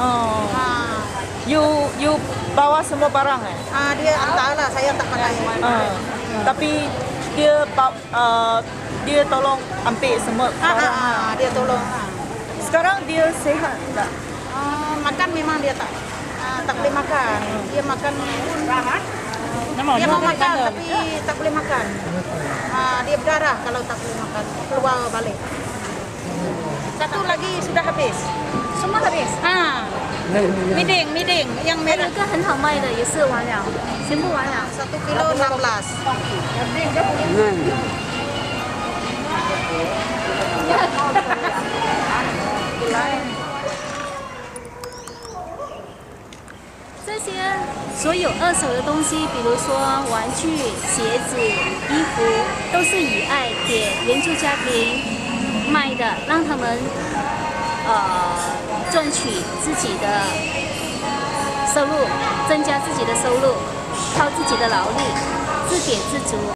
Oh. You bawa semua barang Dia entahlah, saya tak pakai. Tapi dia tolong ambil semua barang. Dia tolong. Sekarang dia sehat tak? Makan memang dia tak boleh makan. Dia makan pun dia mau makan tapi tak boleh makan. Dia berdarah kalau tak boleh makan, keluar balik. Satu lagi sudah habis. Semua habis. Miding yang 还有 merah 一个很好卖的，也是完了，全部完了。 1 kilo 16. Nah, 这些所有二手的东西，比如说玩具、鞋子、衣服，都是以爱给援助家庭卖的，让他们赚取自己的收入，增加自己的收入，靠自己的劳力，自给自足。